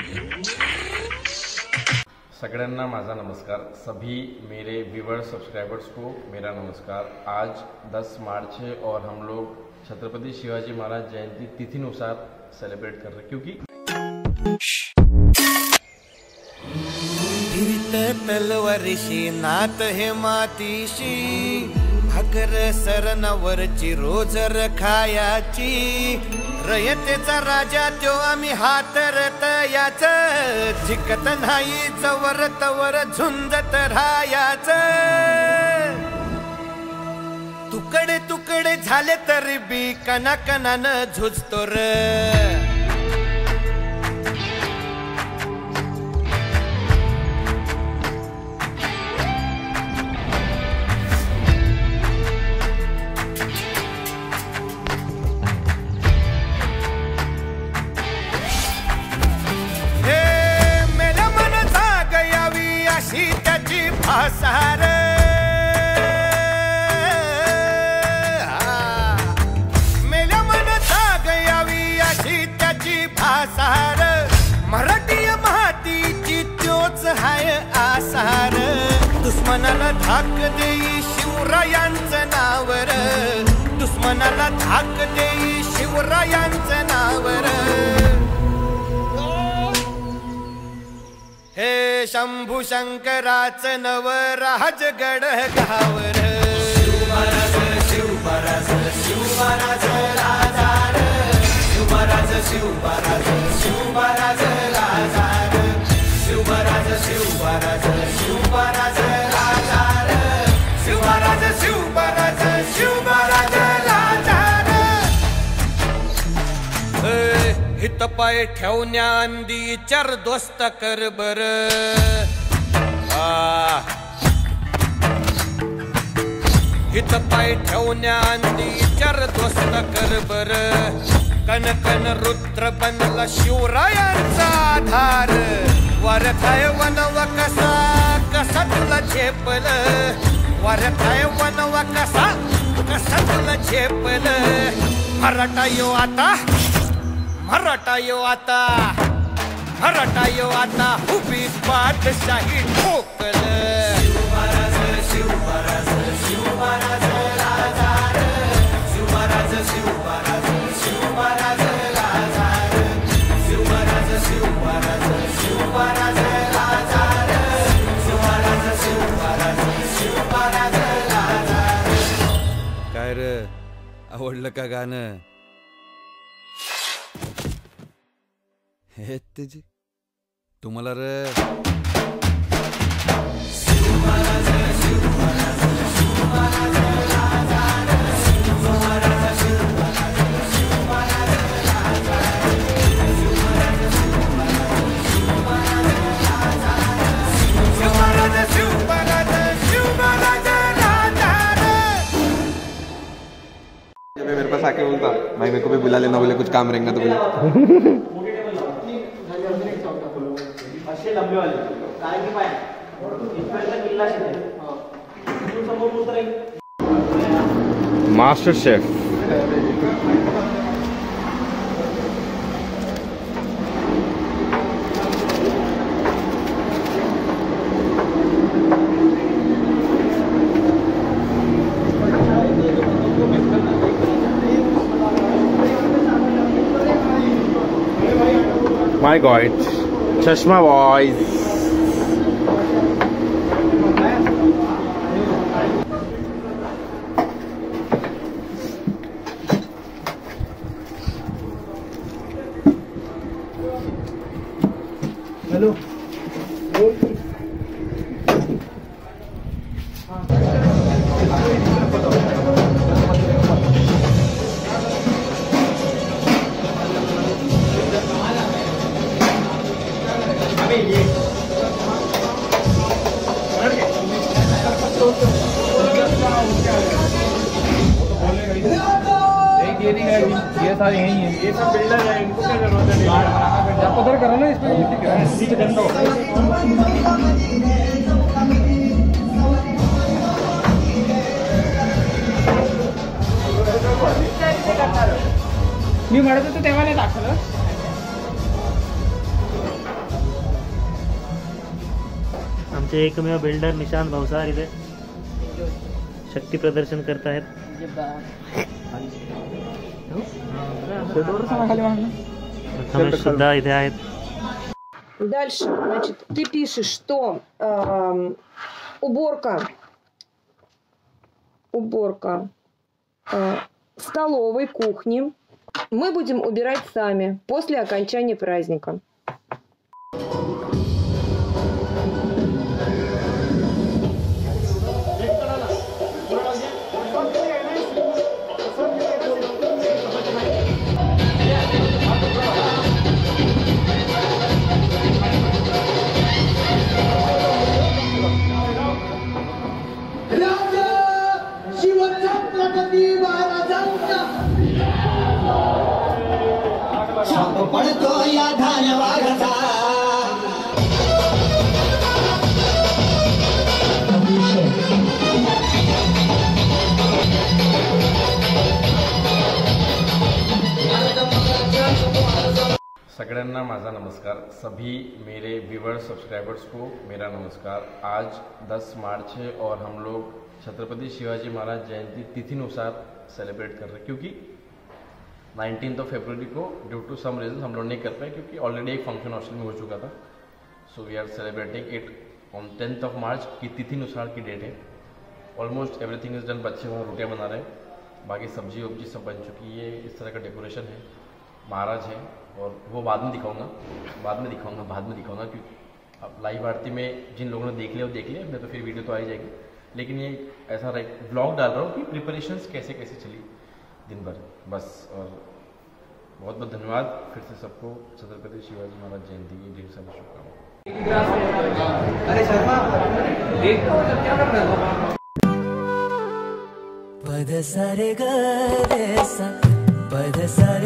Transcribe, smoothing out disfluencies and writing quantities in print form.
सगळ्यांना माझा नमस्कार। सभी मेरे व्यूवर्स सब्सक्राइबर्स को मेरा नमस्कार। आज 10 मार्च है और हम लोग छत्रपति शिवाजी महाराज जयंती तिथिनुसार सेलिब्रेट कर रहे हैं, क्योंकि तलवारीशी नात हे मातीशी भाकर सरणावरची रोजर खायाची रयतेचा राजा त्यो आम्ही हातरत याच झिकत नाही जवर तवर झुंजत राहायाच तुकडे तुकडे झाले तरी बी कणाकणानं झुजतो र भासार मेल्या मन जागयावी अशी त्याची भासार मराठी मातीची त्योच हाय आसार दुश्मनाला धाक देई शिवरायांचं नावर दुश्मनाला धाक देई शिवरायांचं नावर हे शंभू शंकराचं नव राजगड गावर शिवमहाराज शिवमहाराज शिवमहाराज राजार शिवमहाराज शिवमहाराज शिवमहाराज राजार शिवमहाराज शिवमहाराज शिवमहाराज राजार शिवमहाराज शिवमहाराज शिवमहाराज राजार हित पाय ठेवण्या अंदी चार दोस्त कर बर हित पाय ठेवण्या अंदी चार दोस्त कर बर कन कन रुद्र बनला शिवरायांचा आधार वरखाय वनवा कसा कसा तुला झेपल वरखाय वनवा कसा कसा तुला झेपल मराठा यो आता मराठा यो आता मराठा यो आता उभी पाठशाही ठोकल शिवमहाराज शिवमहाराज शिवमहाराज राजार शिवमहाराज शिवमहाराज शिवमहाराज राजार शिवमहाराज शिवमहाराज शिवमहाराज राजार शिवमहाराज शिवमहाराज शिवमहाराज राजार काय रे आवडलं का गाणं हे तुझी तुम्हाला रे शिवमहाराज शिवमहाराज शिवमहाराज राजार शिवमहाराज शिवमहाराज शिवमहाराज राजार शिवमहाराज शिवमहाराज शिवमहाराज राजार शिवमहाराज शिवमहाराज शिवमहाराज राजार जब मेरे पास आके बोलता भाई मेरे को भी बुला लेना, बोले कुछ काम रहेगा तो बोले लंबे वाले काय की पाय इथपर्यंत किल्ला शेत समोर उतरेल मास्टर शेफ माय गॉड चश्मा बॉयज हेलो ये सारे यही है, ये सब बिल्डर है, इनको क्या जरूरत है? आप उधर करो ना, इसमें गंदा होता है। मी म्हणत होतो तेव्हा नाही दाखवलं. आमचे एकमेव बिल्डर निशांत भावसार इथे शक्ती प्रदर्शन करत आहेत. प्रथमेश सुद्धा इथे आहेत. Дальше, значит, ты пишешь, что уборка столовой, кухни мы будем убирать сами после окончания праздника. पडतो या धानवाघाचा सगळ्यांना माझा नमस्कार. सभी मेरे व्यूवर्स सब्सक्राइबर्स को मेरा नमस्कार. आज 10 मार्च है और हम लोग छत्रपति शिवाजी महाराज जयंती तिथिनुसार सेलिब्रेट कर रहे हैं, क्योंकि 19 फरवरी को ड्यू टू सम रीजन हम लोग नहीं कर पाए, क्योंकि ऑलरेडी एक फंक्शन हॉस्टल में हो चुका था. So we are celebrating it on 10 March की तिथिनुसार की डेट है. Almost everything is done. बच्चे वहाँ रोटियाँ बना रहे हैं, बाकी सब्जी वब्जी सब बन चुकी है. इस तरह का डेकोरेशन है. महाराज है और वो बाद में दिखाऊंगा क्योंकि अब लाइव आरती में जिन लोगों ने देख लिया वो देख लिया, मैं तो फिर वीडियो तो आ ही जाएगी. लेकिन ये ऐसा ब्लॉग डाल रहा हूँ कि प्रिपरेशंस कैसे कैसे चली दिन भर बस. और बहुत बहुत धन्यवाद फिर से सबको. छत्रपति शिवाजी महाराज जयंती की ढेर सारी शुभकामनाएं. अरे शर्मा क्या कर रहे हो? पद सारे ग रे सा पद सा